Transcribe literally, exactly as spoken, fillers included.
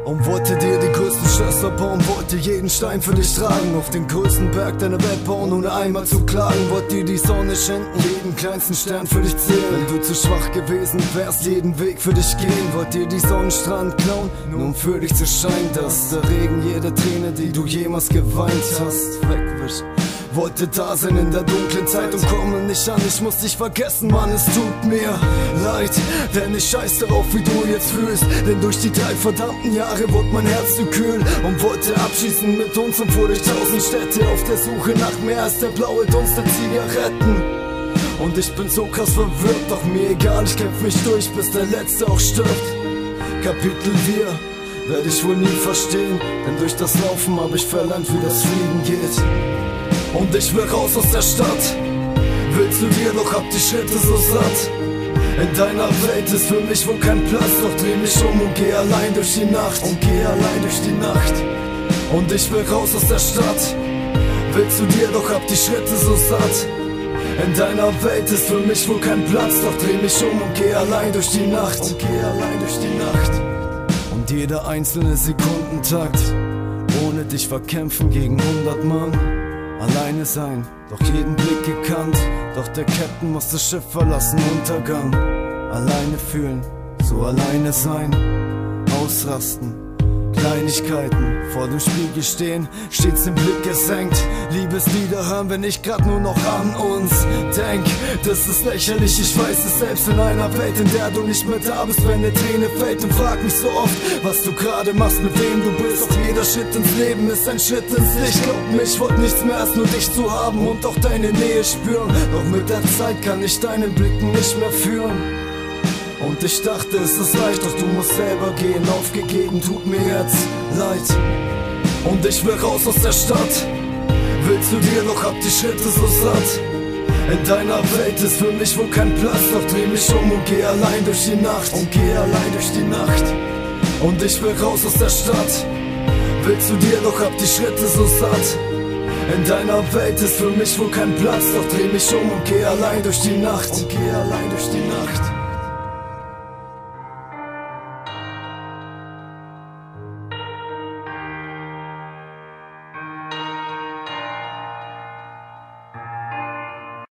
Und wollte dir die größten Schlösser bauen, wollte jeden Stein für dich tragen, auf den größten Berg deiner Welt bauen, ohne einmal zu klagen. Wollte dir die Sonne schenken, jeden kleinsten Stern für dich zählen. Wenn du zu schwach gewesen wärst, jeden Weg für dich gehen. Wollte dir die Sonnenstrahlen klauen, nur um für dich zu scheinen, dass der Regen jede Träne, die du jemals geweint hast, wegwischt. Wollte da sein in der dunklen Zeit und komme nicht an, ich muss dich vergessen, Mann, es tut mir leid. Denn ich scheiß darauf, wie du jetzt fühlst, denn durch die drei verdammten Jahre wurde mein Herz zu kühl. Und wollte abschießen mit uns und fuhr durch tausend Städte auf der Suche nach mehr als der blaue Dunst der Zigaretten. Und ich bin so krass verwirrt, doch mir egal, ich kämpf mich durch, bis der Letzte auch stirbt. Kapitel vier werde ich wohl nie verstehen, denn durch das Laufen hab ich verlernt, wie das Fliegen geht. Und ich will raus aus der Stadt, willst du dir, doch hab die Schritte so satt. In deiner Welt ist für mich wohl kein Platz, doch dreh mich um und geh allein durch die Nacht. Und geh allein durch die Nacht. Und ich will raus aus der Stadt, willst du dir, doch hab die Schritte so satt. In deiner Welt ist für mich wohl kein Platz, doch dreh mich um und geh allein durch die Nacht. Und geh allein durch die Nacht. Und jeder einzelne Sekundentakt, ohne dich verkämpfen gegen hundert Mann. Alleine sein, doch jeden Blick gekannt, doch der Captain muss das Schiff verlassen, Untergang. Alleine fühlen, so alleine sein, ausrasten, Kleinigkeiten, vor dem Spiegel stehen, stets den Blick gesenkt, Liebeslieder hören, wenn ich grad nur noch an uns denk. Das ist lächerlich, ich weiß es selbst, in einer Welt, in der du nicht mehr da bist, wenn eine Träne fällt. Und frag mich so oft, was du gerade machst, mit wem du bist. Doch jeder Schritt ins Leben ist ein Schritt ins Licht. Glaub mir, ich wollt nichts mehr als nur dich zu haben und auch deine Nähe spüren. Doch mit der Zeit kann ich deinen Blicken nicht mehr führen. Und ich dachte, es ist leicht, doch du musst selber gehen. Aufgegeben, tut mir jetzt leid. Und ich will raus aus der Stadt, willst du dir, doch hab die Schritte so satt. In deiner Welt ist für mich wohl kein Platz, doch dreh mich um und geh allein durch die Nacht. Und geh allein durch die Nacht. Und ich will raus aus der Stadt, willst du dir, doch hab die Schritte so satt. In deiner Welt ist für mich wohl kein Platz, doch dreh mich um und geh allein durch die Nacht. Und geh allein durch die Nacht.